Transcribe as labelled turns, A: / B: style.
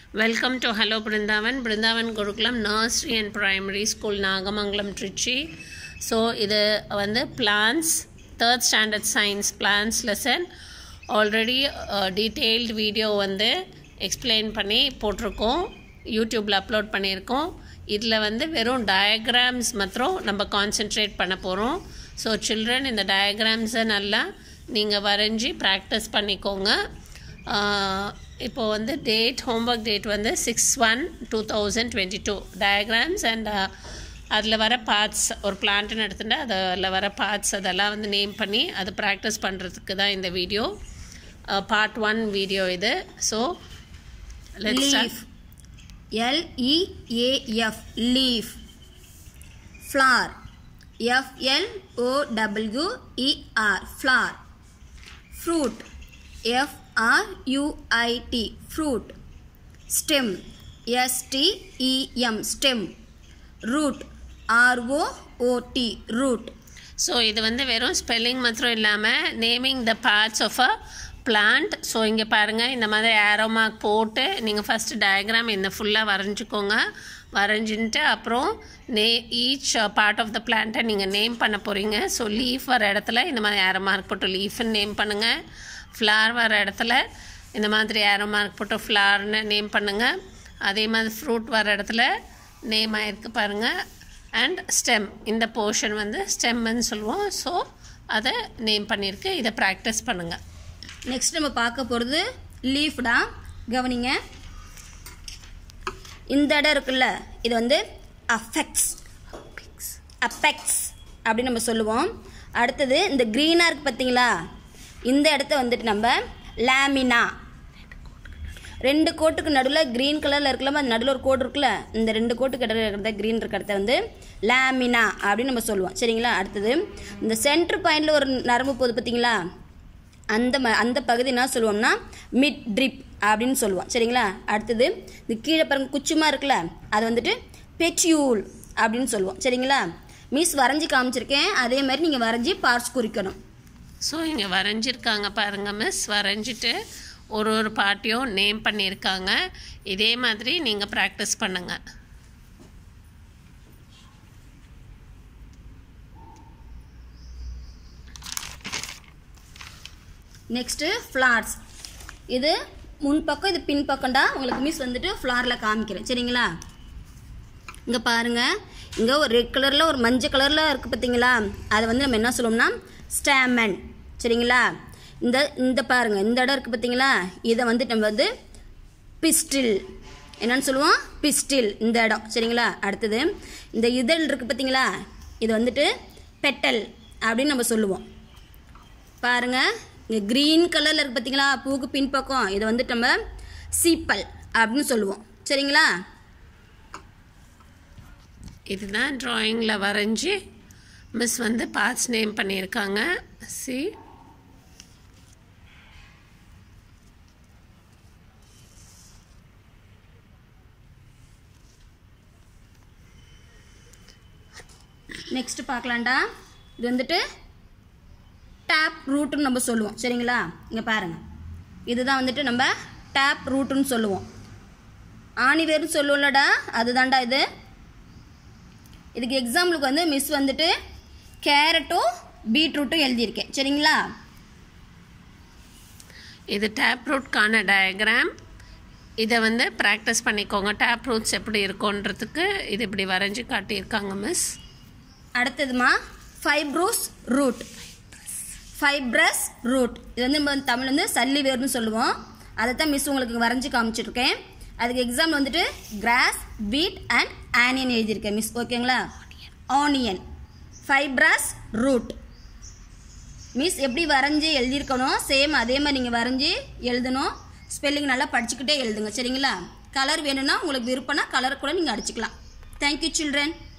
A: Welcome to Hello Brindavan Gurukulam Nursery and Primary School Nagamangalam Trichy. So இது வந்து plants 3rd standard science plants lesson already detailed video வந்து explain பண்ணி போட்டிருக்கோம், YouTubeல upload பண்ணியிருக்கோம். இதில் வந்து வெறும் diagrams மாத்திரம் நம்ம concentrate பண்ண போகிறோம். So children இந்த diagrams நல்லா நீங்கள் வரைஞ்சி practice பண்ணிக்கோங்க. இப்போ வந்து டேட் ஹோம்ஒர்க் டேட் வந்து 6/1/2022 டயக்ராம்ஸ் அண்ட் அதில் வர பார்ட்ஸ் ஒரு பிளான்ட்னு எடுத்துகிட்டு அதில் வர பார்ட்ஸ் அதெல்லாம் வந்து நேம் பண்ணி அதை ப்ராக்டிஸ் பண்ணுறதுக்கு தான் இந்த வீடியோ. பார்ட் 1 வீடியோ இது. So
B: leaf LEAF leaf, flower FLOWER flower, fruit FRUIT fruit, stem STEM stem, root ROOT root.
A: So இது வந்து வெறும் ஸ்பெல்லிங் மாத்திரம் இல்லாமல் naming the parts of a plant. So இங்கே பாருங்கள், இந்த மாதிரி ஏரோ மார்க் போட்டு நீங்கள் ஃபஸ்ட்டு டயக்ராம் இந்த ஃபுல்லாக வரைஞ்சிக்கோங்க. வரைஞ்சின்ட்டு அப்புறம் ஈச் பார்ட் ஆஃப் த பிளான்ட்டை நீங்கள் நேம் பண்ண போகிறீங்க. ஸோ லீஃப் வர இடத்துல இந்த மாதிரி ஏரோ மார்க் போட்டு லீஃப்னு நேம் பண்ணுங்கள். ஃப்ளார் வர இடத்துல இந்த மாதிரி ஏரோ மார்க் போட்டு ஃப்ளார்னு நேம் பண்ணுங்கள். அதே மாதிரி ஃப்ரூட் வர இடத்துல நேம் ஆகிருக்கு பாருங்கள். அண்ட் ஸ்டெம், இந்த போர்ஷன் வந்து ஸ்டெம்முன்னு சொல்லுவோம். ஸோ அதை நேம் பண்ணியிருக்கு. இதை ப்ராக்டிஸ் பண்ணுங்கள்.
B: நெக்ஸ்ட் நம்ம பார்க்க போகிறது லீஃப் தான். கவனிங்க, இந்த இடம் இருக்குல்ல, இது வந்து அஃபெக்ட்ஸ் அப்படின்னு நம்ம சொல்லுவோம். அடுத்தது இந்த க்ரீனாக இருக்குது பார்த்தீங்களா, இந்த இடத்த வந்துட்டு நம்ம லேமினா, 2 கோட்டுக்கு நடுவில் க்ரீன் கலரில் இருக்கலாமா, அது நடுவில் ஒரு கோடு இருக்குல்ல, இந்த 2 கோட்டுக்கு இடையில இருக்கிறத க்ரீன் இருக்கிறத வந்து லேமினா அப்படின்னு நம்ம சொல்லுவோம். சரிங்களா? அடுத்தது இந்த சென்டர் பாயிண்டில் ஒரு நரம்பு போகுது பார்த்தீங்களா, அந்த பகுதி என்ன சொல்லுவோம்னா மிட் ட்ரிப் அப்படின்னு சொல்லுவோம். சரிங்களா? அடுத்தது இந்த கீழே பாருங்க குச்சுமா இருக்குல்ல, அது வந்துட்டு பெட்யூல் அப்படின்னு சொல்லுவோம். சரிங்களா? மிஸ் வரைஞ்சி காமிச்சிருக்கேன், அதே மாதிரி நீங்கள் வரைஞ்சி பார்ட்ஸ் குறிக்கணும்.
A: ஸோ இங்கே வரைஞ்சிருக்காங்க பாருங்கள் மிஸ். வரைஞ்சிட்டு ஒரு பார்ட்டியும் நேம் பண்ணியிருக்காங்க. இதே மாதிரி நீங்கள் ப்ராக்டிஸ் பண்ணுங்கள்.
B: Next flowers. இது முன்பக்கம், இது பின்பக்கம்டா. உங்களுக்கு மிஸ் வந்துட்டு ஃப்ளாரில் காமிக்கிறேன். சரிங்களா? இங்கே பாருங்கள், இங்கே ஒரு ரெட் கலரில் ஒரு மஞ்சள் கலரில் இருக்குது பார்த்தீங்களா, அதை வந்து நம்ம என்ன சொல்லுவோம்னா ஸ்டாமன். சரிங்களா? இந்த பாருங்கள், இந்த இடம் இருக்குது பார்த்தீங்களா, இதை வந்து நம்ம வந்து பிஸ்டில் என்னன்னு சொல்லுவோம், பிஸ்டில் இந்த இடம். சரிங்களா? அடுத்தது இந்த இதழ் இருக்குது பார்த்தீங்களா, இது வந்துட்டு பெட்டல் அப்படின்னு நம்ம சொல்லுவோம். பாருங்கள், இங்கே க்ரீன் கலரில் இருக்குது பார்த்தீங்களா, பூக்கு பின்பக்கம், இதை வந்துட்டு நம்ம சீப்பல் அப்படின்னு சொல்லுவோம். சரிங்களா?
A: இதுதான் ட்ராயிங்கில் வரைஞ்சி மிஸ் வந்து பார்ட்ஸ் நேம் பண்ணியிருக்காங்க. சி,
B: நெக்ஸ்ட் பார்க்கலாம்டா. இது வந்துட்டு டேப் ரூட்டுன்னு நம்ம சொல்லுவோம். சரிங்களா? இங்கே பாருங்கள், இதுதான் வந்துட்டு நம்ம டேப் ரூட்டுன்னு சொல்லுவோம். ஆணிவேர்னு சொல்லுவோம்லடா, அதுதான்டா இது. இதுக்கு எக்ஸாம்பிளுக்கு வந்து மிஸ் வந்துட்டு கேரட்டும் பீட்ரூட்டும் எழுதியிருக்கேன். சரிங்களா?
A: இது டேப் ரூட்கான டயக்ராம். இதை வந்து ப்ராக்டிஸ் பண்ணிக்கோங்க. டேப் ரூட்ஸ் எப்படி இருக்குன்றதுக்கு இது இப்படி வரைஞ்சி காட்டியிருக்காங்க மிஸ்.
B: அடுத்ததுமா fibrous root. இது வந்து நம்ம தமிழ் வந்து சல்லி வேர்னு சொல்லுவோம். அதை தான் மிஸ் உங்களுக்கு வரைஞ்சி காமிச்சிருக்கேன். அதுக்கு எக்ஸாம்பிள் வந்துட்டு கிராஸ், பீட் அண்ட் ஆனியன் எழுதியிருக்கேன் மிஸ். ஓகேங்களா? Onion, fibrous root. மிஸ் எப்படி வரைஞ்சி எழுதியிருக்கணும், சேம் அதே மாதிரி நீங்கள் வரைஞ்சி எழுதணும். ஸ்பெல்லிங் நல்லா படிச்சுக்கிட்டே எழுதுங்க. சரிங்களா? கலர் வேணும்னா உங்களுக்கு விருப்பம்னா கலர் கூட நீங்கள் அடிச்சுக்கலாம். Thank you children.